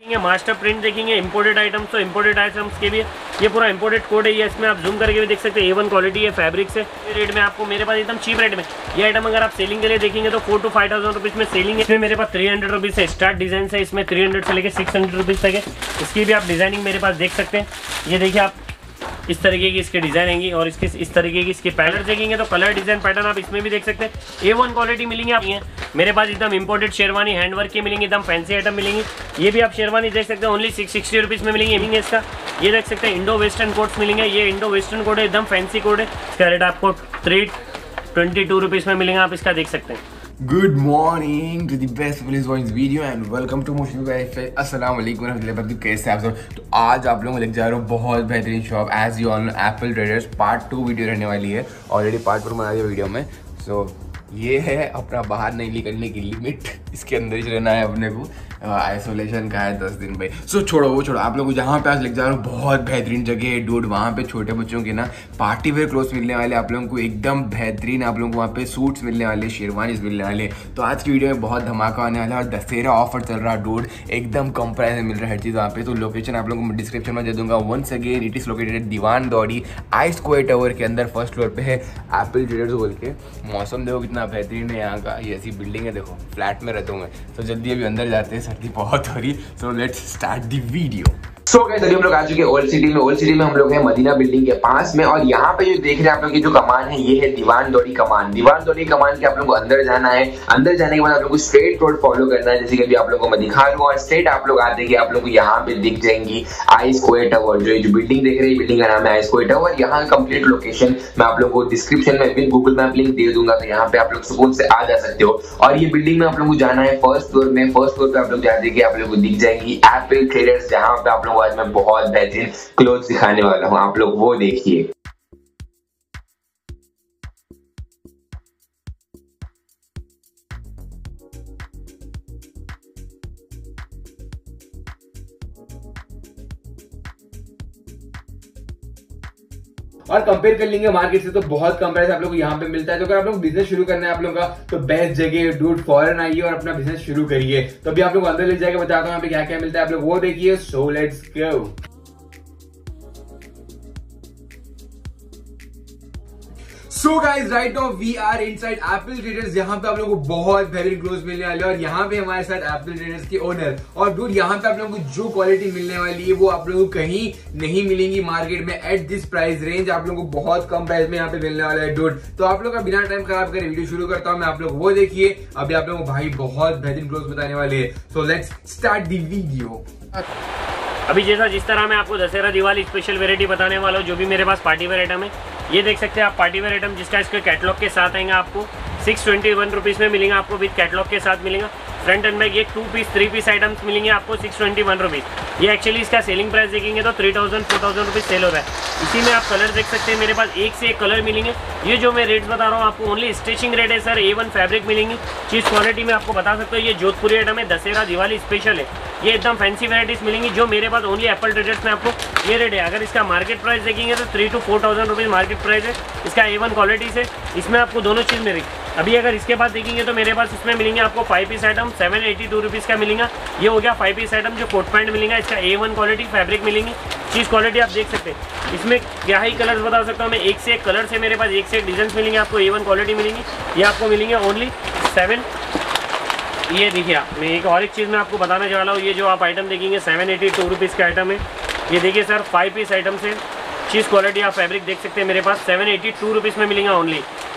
Master print देखेंगे, imported items, तो imported items के भी ये पूरा इंपोर्टेड कोड है, ये इसमें आप जूम करके भी देख सकते हैं। A1 क्वालिटी है फैब्रिक से, रेट में आपको मेरे पास एकदम चीप रेट में ये आइटम अगर आप सेलिंग के लिए देखेंगे तो 4 to 5,000 रुपीज़ में सेलिंग है। इसमें मेरे पास 300 रुपीज़ से स्टार्ट डिजाइन है, इसमें 300 से लेकर 600 रुपीज़ तक है। इसकी भी आप डिजाइनिंग मेरे पास देख सकते हैं। ये देखिए आप इस तरीके की इसके डिजाइन आएंगी और इसके इस तरीके की इसके पैटर्न देखेंगे तो कलर डिजाइन पैटर्न आप इसमें भी देख सकते हैं। A1 क्वालिटी मिलेंगी आप मेरे पास एकदम इंपोर्टेड शेरवानी हैंडवर्क की मिलेंगी, एकदम फैंसी आइटम मिलेंगी। ये भी आप शेरवानी देख सकते हैं, ओनली 660 रुपीज़ में मिलेंगे इसका। ये देख सकते हैं इंडो वेस्टर्न कोट्स मिलेंगे, ये इंडो वेस्टर्न कोट है, एकदम फैंसी कोट है। इसका रेट आपको 322 रुपीज़ में मिलेंगे, आप इसका देख सकते हैं। Good morning to the best police voice video and welcome to motion wifi. अस्सलाम वालेकुम रहमतुल्लाहि। कैसे आप सब? तो आज आप लोगों को लेकर जा रहा हूँ बहुत बेहतरीन shop as you all know, Apple traders. Part 2 video रहने वाली है, ऑलरेडी पार्ट 1 बना दिया वीडियो में। सो ये है अपना बाहर नहीं निकलने की लिमिट, इसके अंदर ही रहना है अपने को। आइसोलेशन का है 10 दिन भाई। सो छोड़ो वो छोड़ो, आप लोग को जहाँ पे आज लेके जा रहा हूँ बहुत बेहतरीन जगह है डूड। वहाँ पे छोटे बच्चों के ना पार्टी वेयर क्लोथ्स मिलने वाले आप लोगों को, एकदम बेहतरीन। आप लोगों को वहाँ पे सूट्स मिलने वाले, शेरवानीज मिलने वाले। तो आज की वीडियो में बहुत धमाका आने वाला है और दशहरा ऑफर चल रहा है डूड, एकदम कम प्राइस में मिल रहा है हर चीज़ वहाँ पे। तो लोकेशन आप लोगों को डिस्क्रिप्शन में दे दूंगा। Once again it is located Dewan Deodi I square tower के अंदर, फर्स्ट फ्लोर पे है एप्पल ट्रेडर्स बोल के। मौसम देखो कितना बेहतरीन है यहाँ का, ये ऐसी बिल्डिंग है, देखो फ्लैट में रहता हूँ मैं। तो जल्दी अभी अंदर जाते हैं, सर्दी बहुत हो रही। So let's start the video. So guys अभी हम लोग आ चुके हैं ओल्ड सिटी में। ओल्ड सिटी में हम लोग हैं मदीना बिल्डिंग के पास में, और यहाँ पे जो देख रहे हैं आप लोग की जो कमान है, ये है दीवान दौड़ी कमान। दीवान दौड़ी कमान के आप लोग को अंदर जाना है। अंदर जाने के बाद आप लोग को स्ट्रेट रोड फॉलो करना है, जैसे कि अभी आप लोगों को मैं दिखा रहा हूँ। और स्ट्रेट आप लोग आते कि आप लोग को यहाँ पे दिख जाएंगी आई स्क्वायर टावर। जो बिल्डिंग देख रहे हैं, बिल्डिंग का नाम है आई स्क्वायर टावर। यहाँ कंप्लीट लोकेशन मैं आप लोग को डिस्क्रिप्शन में भी गूगल मैप लिंक दे दूंगा, तो यहाँ पे आप लोग सुकून से आ जा सकते हो। और ये बिल्डिंग में आप लोग को जाना है फर्स्ट फ्लोर में। फर्स्ट फ्लोर पे आप लोग जाते कि आप लोग को दिख जाएंगी एप्पल ट्रेडर्स, जहाँ पे आप लोग आज मैं बहुत बेहतरीन क्लोथ दिखाने वाला हूं, आप लोग वो देखिए। और कंपेयर कर लेंगे मार्केट से तो बहुत कम प्राइस आप लोग को यहाँ पे मिलता है। तो अगर आप लोग बिजनेस शुरू करना है आप लोगों का, तो बेस्ट जगह डूड, फॉरेन आइए और अपना बिजनेस शुरू करिए। तो अभी आप लोग अंदर ले जाके बताता हूँ यहाँ पे क्या क्या मिलता है, आप लोग वो देखिए। So let's go. So guys right now we are inside Apple traders, जहां पे आप लोगों को बहुत बेहतरीन क्लोथ्स मिलने वाले हैं। और यहाँ पे हमारे साथ एप्पल ट्रेडर्स के ओनर। और डूड यहाँ पे आप लोगों को जो क्वालिटी मिलने वाली है वो आप लोगों को कहीं नहीं मिलेंगी मार्केट में एट दिस प्राइस रेंज। आप लोगों को बहुत कम प्राइस में यहाँ पे मिलने वाला है डूड। तो आप लोग का बिना टाइम खराब करे वीडियो शुरू करता हूँ मैं, आप लोग वो देखिए। अभी आप लोगों को भाई बहुत बेहतरीन क्लोथ्स बताने वाले हैं। So let's start the video. अभी जिस तरह मैं आपको दशहरा दिवाली स्पेशल वेरायटी बताने वाला हूँ, जो भी मेरे पास पार्टी वेयर आइटम है, ये देख सकते हैं आप पार्टी वेयर आइटम, जिसका इसके कैटलॉग के साथ आएगा आपको 621 रुपीज़ में मिलेगा, आपको विद कैटलॉग के साथ मिलेगा। फ्रंट एंड बैक ये 2 पीस 3 पीस आइटम्स मिलेंगे आपको 621 रुपीज़। ये एक्चुअली इसका सेलिंग प्राइस देखेंगे तो 3000 4000 रुपीज़ सेल हो रहा है। इसी में आप कलर देख सकते हैं, मेरे पास एक से एक कलर मिलेंगे। ये जो मैं रेट्स बता रहा हूँ आपको ओनली स्टिचिंग रेट है सर। A1 फैब्रिक मिलेंगी, चीज़ क्वालिटी में आपको बता सकते हो। ये जोधपुरी आइटम है, दशहरा दिवाली स्पेशल है। ये एकदम फैंसी वैराइटीज मिलेंगी जो मेरे पास ओनली एप्पल ट्रेडर्स में आपको ये रेट है। अगर इसका मार्केट प्राइस देखेंगे तो 3 to 4000 रुपीज़ मार्केट प्राइस है इसका A1 क्वालिटी से। इसमें आपको दोनों चीज़ मिलेगी। अभी अगर इसके बाद देखेंगे तो मेरे पास इसमें मिलेंगे आपको 5 पीस आइटम 782 रुपीज़ का मिलेगा। ये हो गया 5 पीस आइटम जो कोट पैंट मिलेगा, इसका A1 क्वालिटी फैब्रिक मिलेंगी, चीज़ क्वालिटी आप देख सकते हैं। इसमें क्या ही कलर्स बता सकता हूँ मैं, एक से एक कलर से मेरे पास एक से एक डिजाइन मिलेंगे आपको। A1 क्वालिटी मिलेंगी, ये आपको मिलेंगे ओनली 7। ये देखिए आप, मैं एक और एक चीज़ मैं आपको बताना चाह रहा हूँ। ये जो आप आइटम देखेंगे 782 रुपीज़ का आइटम है। ये देखिए सर 5 पीस आइटम से चीज़ क्वालिटी आप फैब्रिक देख सकते हैं, मेरे पास 782 रुपीज़ में मिलेगा ओनली।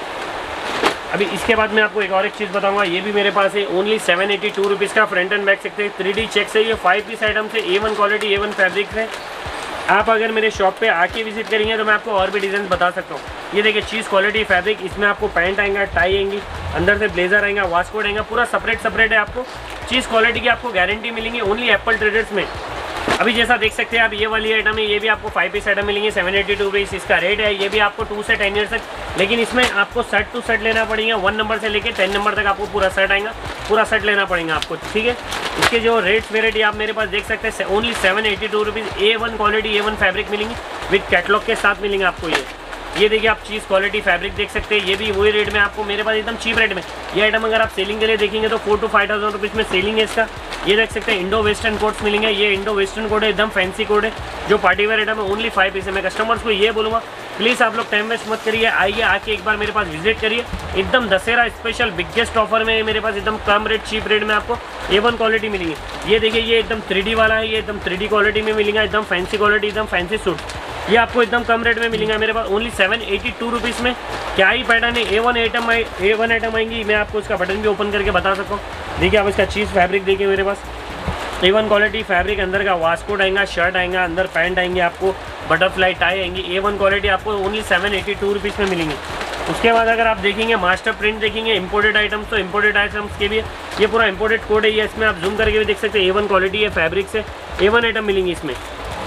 अभी इसके बाद मैं आपको एक और एक चीज़ बताऊंगा, ये भी मेरे पास है ओनली 782 रुपीज़ का। फ्रंट एंड बैक सकते हैं 3D चेक से, ये 5 पीस आइटम से A1 क्वालिटी A1 फैब्रिक है। आप अगर मेरे शॉप पे आके विजिट करेंगे तो मैं आपको और भी डिज़ाइन बता सकता हूँ। ये देखिए चीज़ क्वालिटी फैब्रिक, इसमें आपको पैंट आएगा, टाई आएंगी, अंदर से ब्लेजर आएगा, वास्कोट आएगा, पूरा सेपरेट है आपको। चीज़ क्वालिटी की आपको गारंटी मिलेंगी ओनली एप्पल ट्रेडर्स में। अभी जैसा देख सकते हैं आप, ये वाली आइटम है, ये भी आपको 5 पीस आइटम मिलेंगे 782 रुपीज़ इसका रेट है। ये भी आपको 2 से 10 ईयर्स तक, लेकिन इसमें आपको सेट टू सेट लेना पड़ेगा। 1 नंबर से लेकर 10 नंबर तक आपको पूरा सेट आएगा, पूरा सेट लेना पड़ेगा आपको, ठीक है। इसके जो रेट्स वेराइटी आप मेरे पास देख सकते हैं only 782 rupees. A1 quality A1 fabric मिलेंगी, विद कैटलॉग के साथ मिलेंगे आपको। ये ये देखिए आप चीज़ क्वालिटी फैब्रिक देख सकते हैं, ये भी वही रेट में आपको मेरे पास एकदम चीप रेट में। ये आइटम अगर आप सेलिंग के लिए देखेंगे तो 4 to 5,000 रुपीज़ में सेलिंग है इसका। ये देख सकते हैं इंडो वेस्टर्न कोट्स मिलेंगे, ये इंडो वेस्टर्न कोट है, एकदम फैंसी कोट है जो पार्टी वेयर आइटम है, ओनली 5 पीस है। मैं कस्टमर्स को ये बोलूँगा प्लीज़ आप लोग टाइम वेस्ट मत करिए, आइए आके एक बार मेरे पास विजिट करिए। एकदम दशहरा स्पेशल बिगेस्ट ऑफर में मेरे पास एकदम कम रेट चीप रेट में आपको A1 क्वालिटी मिलेंगी। ये देखिए ये एकदम 3D वाला है, ये एकदम 3D क्वालिटी में मिलेगा, एकदम फैंसी क्वालिटी, एकदम फैंसी सूट। ये आपको एकदम कम रेट में मिलेगा मेरे पास ओनली 782 रुपीज़ में। क्या ही पैटर्न है, A1 आइटम आएंगी, मैं आपको इसका बटन भी ओपन करके बता सकता हूँ। देखिए आप इसका चीज़ फैब्रिक देखिए मेरे पास A1 क्वालिटी फैब्रिक, अंदर का वास्कोट आएगा, शर्ट आएगा, अंदर पैंट आएंगे, आपको बटरफ्लाई टाई आएंगी। A1 क्वालिटी आपको ओनली 782 रुपीज़ में मिलेंगी। उसके बाद अगर आप देखेंगे मास्टर प्रिंट देखेंगे इंपोर्टेड आइटम्स, तो इंपोर्टेड आइटम्स के भी ये पूरा इंपोर्टेड कोड है, ये इसमें आप जूम करके भी देख सकते हैं। A1 क्वालिटी है फैब्रिक से, A1 आइटम मिलेंगी इसमें।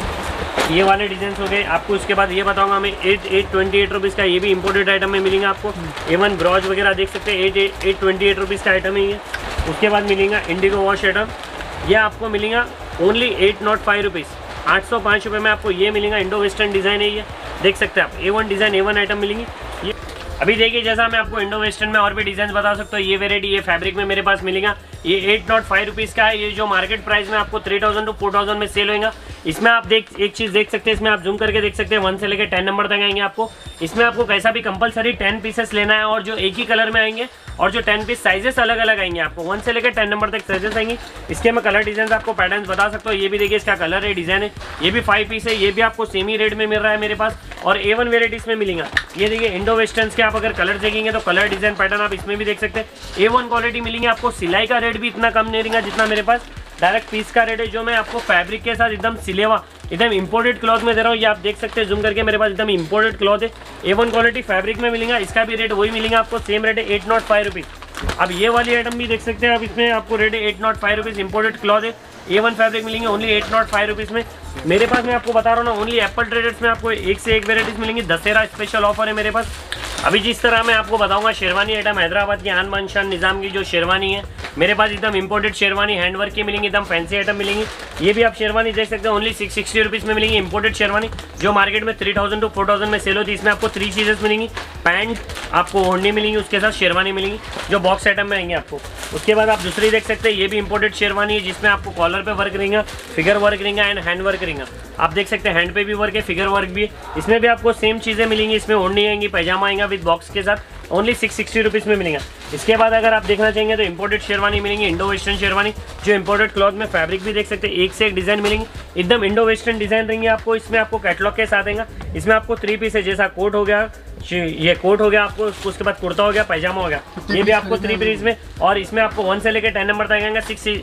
ये वाले डिजाइन हो गए आपको। उसके बाद ये बताऊंगा मैं 828 रुपीज़ का, ये भी इंपोर्टेड आइटम में मिलेंगे आपको। A1 ब्रॉज वगैरह देख सकते हैं, 828 रुपीज़ का आइटम है ये। उसके बाद मिलेगा इंडिगो वॉश आइटम, ये आपको मिलेगा ओनली 805 रुपीज़, 805 रुपये में आपको ये मिलेगा। इंडो वेस्टर्न डिज़ाइन है ये, देख सकते हैं आप। A1 डिज़ाइन A1 आइटम मिलेंगी ये। अभी देखिए जैसा मैं आपको इंडो वेस्टर्न में और भी डिज़ाइन बता सकता हूँ, ये वेराइटी ये फैब्रिक में मेरे पास मिलेगा। ये 805 रुपीज़ का है, ये जो मार्केट प्राइस में आपको 3000 to 4000 में सेल होगा। इसमें आप एक चीज़ देख सकते हैं, इसमें आप जूम करके देख सकते हैं 1 से लेकर 10 नंबर तक आएंगे आपको। इसमें आपको कैसा भी कंपलसरी 10 पीसेस लेना है, और जो एक ही कलर में आएंगे, और जो 10 पीस साइजेस अलग अलग आएंगे आपको। 1 से लेकर 10 नंबर तक साइजेस आएंगे। इसके मैं कलर डिजाइन आपको पैटर्न बता सकता हूँ। ये भी देखिए इसका कलर है, डिजाइन है, ये भी 5 पीस है, ये भी आपको सेम ही रेट में मिल रहा है मेरे पास। और A1 वेराइटीज में मिलेगा। ये देखिए इंडो वेस्टर्न के आप अगर कलर देखेंगे तो कलर डिजाइन पैटर्न आप इसमें भी देख सकते हैं। A1 क्वालिटी मिलेंगे आपको। सिलाई का रेट भी इतना कम नहीं रहेगा जितना मेरे पास डायरेक्ट पीस का रेट है, जो मैं आपको फैब्रिक के साथ एकदम सिलेवा एकदम इंपोर्टेड क्लॉथ में दे रहा हूँ। ये आप देख सकते हैं जूम करके, मेरे पास एकदम इंपोर्टेड क्लॉथ है। A1 क्वालिटी फैब्रिक में मिलेगा, इसका भी रेट वही मिलेगा आपको, सेम रेट है 805 रुपीज़। अब ये वाली आइटम भी देख सकते हैं आप, इसमें आपको रेट है 805 रुपीज़, इंपोर्टेड क्लॉथ है। A1 फैब्रिक मिलेंगे ओनली 805 रुपीज़ में मेरे पास। मैं आपको बता रहा हूँ ना, ओनली एप्पल ट्रेडर्स में आपको एक से एक वेराइटीज मिलेंगी। दशहरा स्पेशल ऑफर है मेरे पास। अभी जिस तरह मैं आपको बताऊंगा शेरवानी आइटम, हैदराबाद की आन बान शान निज़ाम की जो शेरवानी है मेरे पास, एकदम इंपोर्टेड शेरवानी हैंडवर्क की मिलेंगी, एकदम फैंसी आइटम मिलेंगी। ये भी आप शेरवानी देख सकते हैं, ओनली 660 रुपीज़ में मिलेंगी। इंपोर्टेड शेरवानी जो मार्केट में 3000 to 4000 में सेल होती है। इसमें आपको 3 चीज़ें मिलेंगी, पैंट आपको ओढ़नी मिलेंगी, उसके साथ शेरवानी मिलेंगी जो बॉक्स आइटम में आएंगे आपको। उसके बाद आप दूसरी देख सकते हैं, ये भी इंपोर्टेड शेरवानी है, जिसमें आपको कॉलर पे वर्क रहेगा, फिगर वर्क रहेगा एंड हैंड वर्क रहेगा। आप देख सकते हैं हैंड पे भी वर्क है, फिगर वर्क भी है। इसमें भी आपको सेम चीज़ें मिलेंगी, इसमें ओढ़नी आएंगी, पैजामा आएगा विद बॉक्स के साथ, ओनली 660 रुपीज़ में मिलेगा। इसके बाद अगर आप देखना चाहेंगे तो इंपोर्टेड शेरवानी मिलेंगी, इंडो वेस्टर्न शेरवानी जो इंपोर्टेड क्लॉथ में फैब्रिक भी देख सकते हैं, एक से एक डिज़ाइन मिलेंगे, एकदम इंडो वेस्टर्न डिज़ाइन रहेंगे आपको। इसमें आपको कैटलॉग के साथ आएगा। इसमें आपको 3 पीस है, जैसा कोट हो गया, ये कोट हो गया आपको, उसके बाद कुर्ता हो गया, पैजामा हो गया, ये भी आपको 3 पीस में। और इसमें आपको 1 से लेकर 10 नंबर तक आएगा,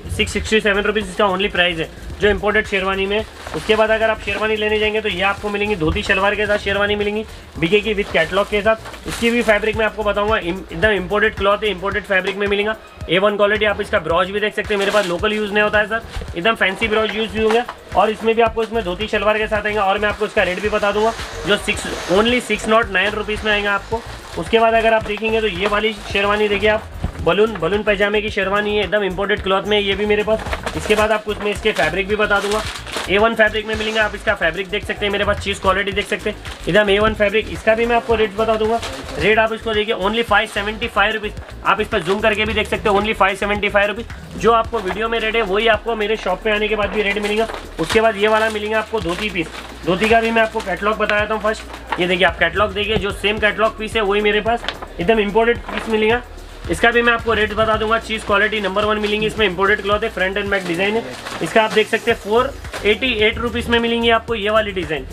667 रुपीज़ इसका ओनली प्राइस है जो इंपोर्टेड शेरवानी में। उसके बाद अगर आप शेरवानी लेने जाएंगे तो ये आपको मिलेंगी धोती शलवार के साथ शेरवानी मिलेंगी, बीके की विद कैटलॉग के साथ। इसकी भी फैब्रिक में आपको बताऊंगा, एकदम इंपोर्टेड क्लॉथ है, इंपोर्टेड फैब्रिक में मिलेगा। A1 quality. आप इसका ब्राउज भी देख सकते हैं, मेरे पास लोकल यूज़ नहीं होता है सर, एकदम फैंसी ब्राउज यूज़ भी होगा। और इसमें भी आपको इसमें धोती शलवार के साथ आएगा। और मैं आपको इसका रेट भी बता दूंगा, जो ओनली 609 रुपीज़ में आएगा आपको। उसके बाद अगर आप देखेंगे तो ये वाली शेरवानी देखिए आप, बलून पैजामे की शेरवानी है, एकदम इंपोर्टेड क्लॉथ में, ये भी मेरे पास। इसके बाद आपको इसमें इसके फैब्रिक भी बता दूंगा, A1 फैब्रिक में मिलेंगे। आप इसका फैब्रिक देख सकते हैं, मेरे पास चीज़ क्वालिटी देख सकते हैं, एकदम A1 फैब्रिक। इसका भी मैं आपको रेट बता दूंगा। रेट आप इसको देखिए ओनली 575 रुपीज़। आप इस पर जूम करके भी देख सकते हैं, ओनली 575 रुपीज़। जो आपको वीडियो में रेट है वही आपको मेरे शॉप पे आने के बाद भी रेट मिलेगा। उसके बाद ये वाला मिलेगा आपको धोती पीस। धोती का भी मैं आपको कैटलॉग बता देता हूँ फर्स्ट। ये देखिए आप कैटलॉग देखिए, जो सेम कैटलॉग पीस है वही मेरे पास एकदम इंपोर्टेड पीस मिलेगा। इसका भी मैं आपको रेट बता दूंगा। चीज़ क्वालिटी नंबर 1 मिलेंगी, इसमें इंपोर्टेड क्लॉथ है, फ्रंट एंड बैक डिज़ाइन है। इसका आप देख सकते हैं 488 रुपीज़ में मिलेंगी आपको ये वाली डिज़ाइन।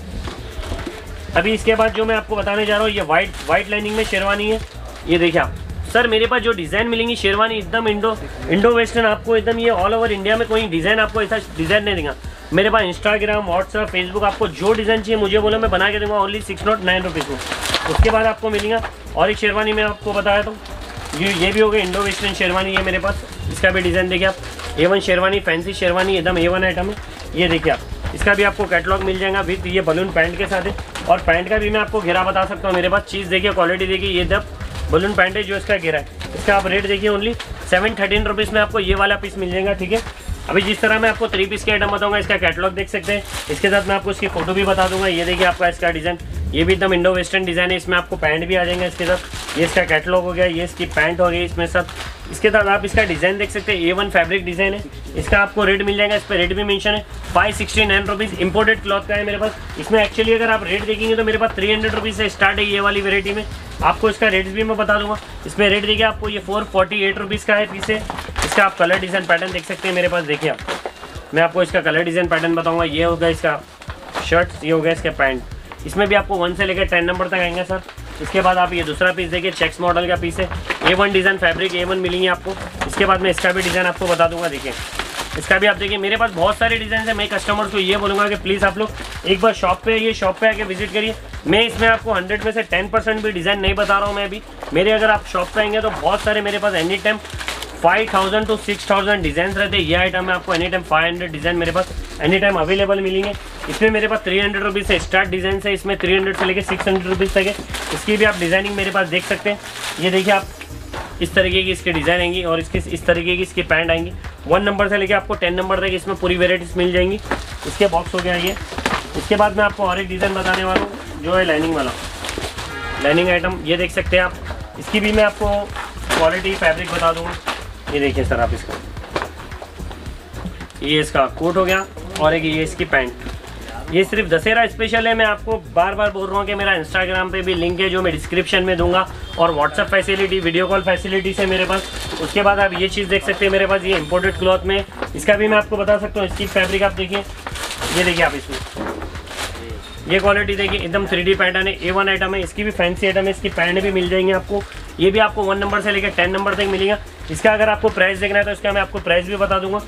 अभी इसके बाद जो मैं आपको बताने जा रहा हूँ, ये वाइट लाइनिंग में शेरवानी है। ये देखिए आप सर, मेरे पास जो डिज़ाइन मिलेंगी शेरवानी एकदम इंडो वेस्टर्न, आपको एकदम ये ऑल ओवर इंडिया में कोई डिज़ाइन आपको ऐसा डिज़ाइन नहीं देगा। मेरे पास इंस्टाग्राम, व्हाट्सअप, फेसबुक, आपको जो डिज़ाइन चाहिए मुझे बोलो, मैं बना के दूंगा ओनली 609 रुपीज़ में। उसके बाद आपको मिलेगा और एक शेरवानी मैं आपको बताया था, ये भी हो गया इंडो वेस्टर्न शेरवानी है मेरे पास। इसका भी डिज़ाइन देखिए आप, A1 शेरवानी, फैंसी शेरवानी, एकदम A1 आइटम है। ये देखिए आप, इसका भी आपको कैटलॉग मिल जाएगा विद ये बलून पैंट के साथ है। और पैंट का भी मैं आपको घेरा बता सकता हूँ, मेरे पास चीज़ देखिए, क्वालिटी देखिए, ये जब बलून पैंट है जो इसका घेरा है, इसका आप रेट देखिए ओनली 713 रुपीज़ में आपको ये वाला पीस मिल जाएगा। ठीक है, अभी जिस तरह मैं आपको 3 पीस के आइटम बताऊंगा, इसका कैटलॉग देख सकते हैं। इसके साथ मैं आपको इसकी फोटो भी बता दूंगा। ये देखिए आपका इसका डिज़ाइन ये भी एकदम इंडो वेस्टर्न डिज़ाइन है। इसमें आपको पैंट भी आ जाएंगे इसके साथ। ये इसका कैटलॉग हो गया, ये इसकी पैंट हो गई इसमें सब। इसके साथ आप इसका डिज़ाइन देख सकते हैं, A1 फैब्रिक डिज़ाइन है। इसका आपको रेट मिल जाएगा, इस पर रेट भी मेंशन है 569 रुपीज़। इंपोर्टेड क्लॉथ का है मेरे पास। इसमें एक्चुअली अगर आप रेट देखेंगे तो मेरे पास 300 रुपीज़ से स्टार्ट है ये वाली वेराइटी में। आपको इसका रेट भी मैं बता दूंगा। इसमें रेट देखिए आपको ये 448 रुपीज़ का है पीस है। इसका आप कलर डिज़ाइन पैटर्न देख सकते हैं मेरे पास। देखिए आप, मैं आपको इसका कलर डिज़ाइन पैटर्न बताऊँगा। ये होगा इसका शर्ट, ये होगा इसका पैंट। इसमें भी आपको 1 से लेकर 10 नंबर तक आएंगे सर। इसके बाद आप ये दूसरा पीस देखिए, चेक्स मॉडल का पीस है। A1 डिज़ाइन फैब्रिक A1 मिलेंगे आपको। इसके बाद मैं इसका भी डिज़ाइन आपको बता दूंगा। देखिए इसका भी आप देखिए, मेरे पास बहुत सारे डिज़ाइन है। मैं कस्टमर्स को ये बोलूँगा कि प्लीज़ आप लोग एक बार शॉप पे आके विजिट करिए। मैं इसमें आपको 100 में से 10% भी डिज़ाइन नहीं बता रहा हूँ मैं अभी। मेरे अगर आप शॉप पे आएंगे तो बहुत सारे मेरे पास एनी टाइम 5000 to 6000 डिज़ाइन रहते हैं। ये आइटम में आपको एनी टाइम 500 डिज़ाइन मेरे पास एनी टाइम अवेलेबल मिलेंगे। इसमें मेरे पास 300 रुपीज़ से स्टार्ट डिज़ाइन है। इसमें 300 से लेकर 600 रुपीज़ तक है। इसकी भी आप डिज़ाइनिंग मेरे पास देख सकते हैं। ये देखिए आप, इस तरीके की इसकी डिज़ाइन आएंगी और इसके इस तरीके की इसकी पैंट आएंगी। 1 नंबर से लेकर आपको 10 नंबर तक इसमें पूरी वेराइटीज़ मिल जाएंगी। इसके बॉक्स हो गया ये। इसके बाद मैं आपको और एक डिज़ाइन बताने वाला हूँ जो है लाइनिंग वाला। लाइनिंग आइटम ये देख सकते हैं आप। इसकी भी मैं आपको क्वालिटी फैब्रिक बता दूँगा। ये देखिए सर आप इसका, ये इसका कोट हो गया और एक ये इसकी पैंट। ये सिर्फ दशहरा स्पेशल है। मैं आपको बार बार बोल रहा हूँ कि मेरा इंस्टाग्राम पे भी लिंक है जो मैं डिस्क्रिप्शन में दूंगा, और WhatsApp facility, video call facilities है मेरे पास। उसके बाद आप ये चीज़ देख सकते हैं मेरे पास, ये इंपोर्टेड क्लॉथ में। इसका भी मैं आपको बता सकता हूँ। इसकी फैब्रिक आप देखिए, ये देखिए आप इसमें ये क्वालिटी देखिए, एकदम 3D पैटर्न है। A1 आइटम है। इसकी भी फैंसी आइटम है। इसकी पैंट भी मिल जाएंगी आपको। ये भी आपको 1 नंबर से लेकर 10 नंबर तक मिलेगा। इसका अगर आपको प्राइस देखना है तो इसका मैं आपको प्राइस भी बता दूंगा।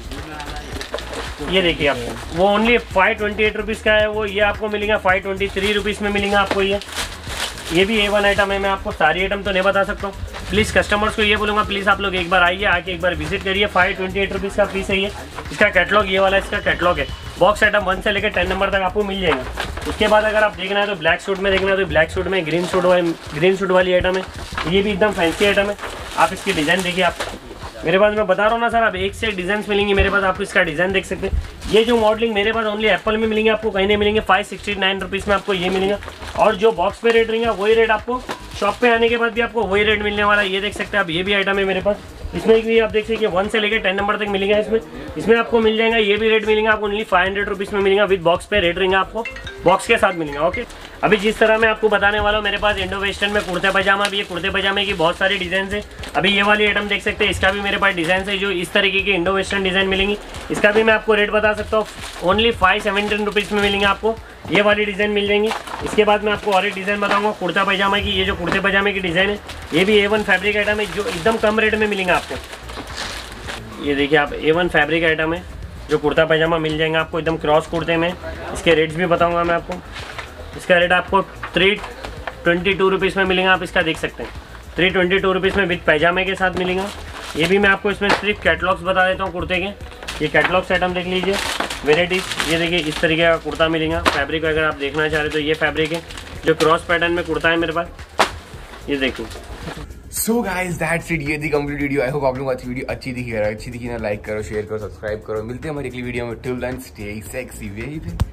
ये देखिए आपको, वो ओनली 528 रुपीज़ का है। वो ये आपको मिलेगा 523 रुपीज़ में मिलेगा आपको। ये भी A1 आइटम है। मैं आपको सारी आइटम तो नहीं बता सकता हूँ। प्लीज़ कस्टमर्स को ये बोलूँगा, प्लीज़ आप लोग एक बार आइए, आके एक बार विजिट करिए। 528 रुपीज़ का पीस है ये। इसका कैटलॉग ये वाला इसका कैटलॉग है। बॉक्स आइटम 1 से लेकर 10 नंबर तक आपको मिल जाएगा। उसके बाद अगर आप देखना है तो ब्लैक सूट में देखना है तो ब्लैक सूट में ग्रीन सूट वाली आइटम है। ये भी एकदम फैंसी आइटम है। आप इसकी डिज़ाइन देखिए आप, मेरे पास मैं बता रहा हूँ ना सर, आप एक से एक डिज़ाइन मिलेंगे मेरे पास। आप इसका डिज़ाइन देख सकते हैं। ये जो मॉडलिंग मेरे पास ओनली एप्पल में मिलेंगे, आपको कहीं नहीं मिलेंगे। 569 रुपीज़ में आपको ये मिलेगा। और जो बॉक्स पे रेट रहेगा वही रेट आपको शॉप पे आने के बाद भी आपको वही रेट मिलने वाला है। ये देख सकते हैं आप, ये भी आइटम है मेरे पास। इसमें भी आप देख सकते हैं 1 से लेकर 10 नंबर तक मिलेगा। इसमें आपको मिल जाएगा, ये भी रेट मिलेगा आपको ओनली 500 रुपीज़ में मिलेगा। विद बॉक्स पे रेट रहेगा आपको, बॉक्स के साथ मिलेगा। ओके, अभी जिस तरह मैं आपको बताने वाला हूँ, मेरे पास इंडो वेस्टर्न में कुर्ता पजामा भी है। कुर्ते पजामे की बहुत सारी डिज़ाइन है। अभी ये वाली आइटम देख सकते हैं, इसका भी मेरे पास डिज़ाइन है जो इस तरीके की इंडो वेस्टर्न डिज़ाइन मिलेंगी। इसका भी मैं आपको रेट बता सकता हूँ, ओनली 517 रुपीज़ में मिलेंगे आपको। ये वाली डिज़ाइन मिल जाएंगी। इसके बाद मैं आपको और एक डिज़ाइन बताऊँगा कुर्ता पजामा की। ये जो कुर्ते पजामे की डिज़ाइन है, ये भी A1 फैब्रिक आइटम है जो एकदम कम रेट में मिलेंगे आपको। ये देखिए आप, A1 फैब्रिक आइटम है जो कुर्ता पजामा मिल जाएगा आपको एकदम क्रॉस कुर्ते में। इसके रेट्स भी बताऊंगा मैं आपको। इसका रेट आपको 322 रुपीज़ में मिलेगा। आप इसका देख सकते हैं 322 रुपीज़ में विद पैजामे के साथ मिलेगा। ये भी मैं आपको इसमें सिर्फ कैटलॉग्स बता देता हूँ कुर्ते के। ये कैटलॉग्स आइटम देख लीजिए, वेराइटीज़। ये देखिए इस तरीके का कुर्ता मिलेगा। फैब्रिक अगर आप देखना चाह रहे तो ये फैब्रिक है जो क्रॉस पैटर्न में कुर्ता है मेरे पास। ये देखिए। सो गाइस दैट्स इट, ये थी कंप्लीट वीडियो। आई होप आप लोगों को अच्छी वीडियो अच्छी दिखी ना, लाइक करो, शेयर करो, सब्सक्राइब करो। मिलते हैं हमारी अगली वीडियो में। Till then stay sexy baby.